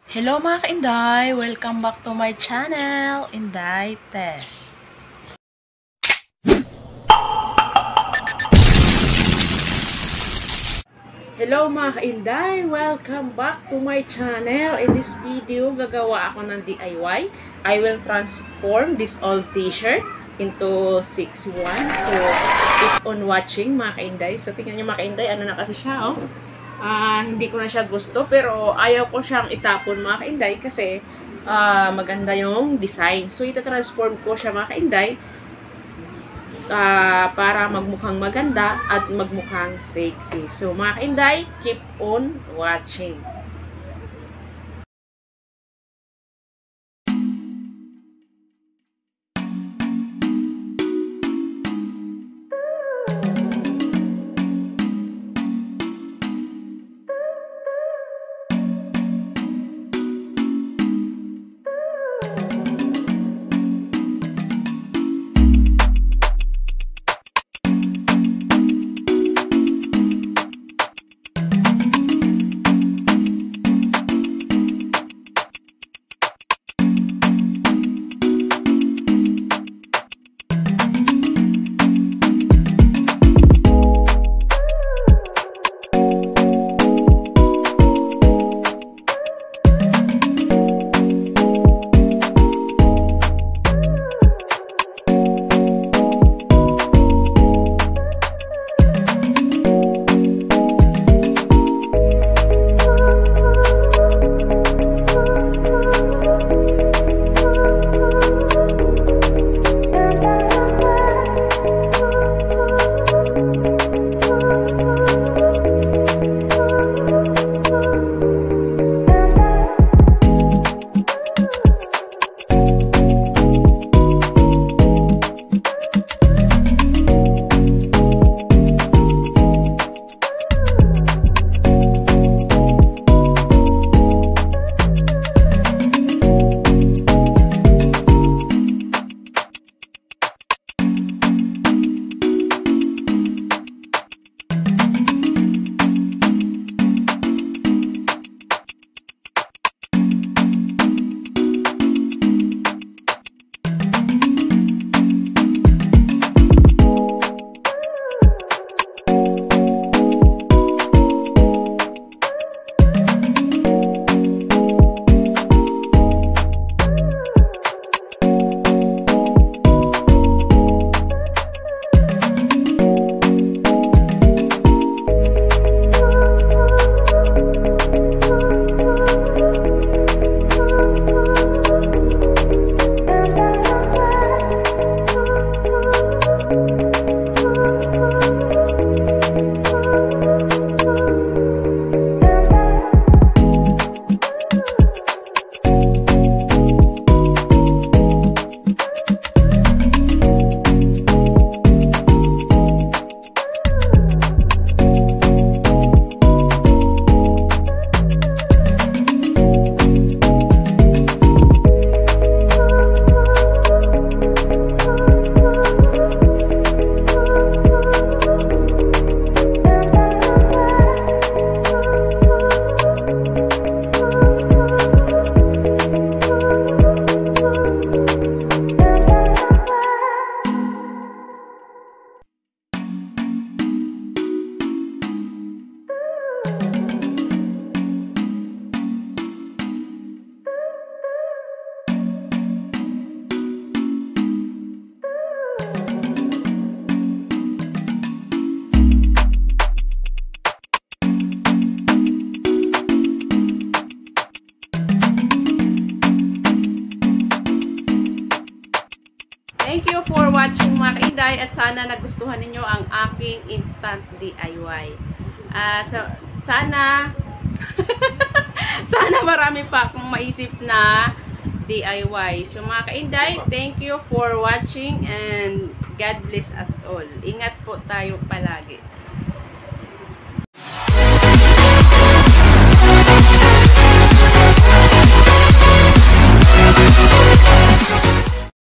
Hello mga ka-Inday! Welcome back to my channel, Inday Tess. Hello mga ka-Inday! Welcome back to my channel. In this video, gagawa ako ng DIY. I will transform this old t-shirt into 6-1. So, keep on watching mga ka-Inday. So, tingnan nyo mga ka-Inday, ano na kasi siya, oh. Hindi ko na siya gusto, pero ayaw ko siyang itapon mga ka-Inday kasi maganda yung design. So, itatransform ko siya mga ka-Inday para magmukhang maganda at magmukhang sexy. So, mga ka-Inday, keep on watching. Thank you for watching mga ka-Inday at sana nagustuhan ninyo ang aking instant DIY. Sana sana marami pa akong maisip na DIY. So mga ka-Inday, thank you for watching and God bless us all. Ingat po tayo palagi.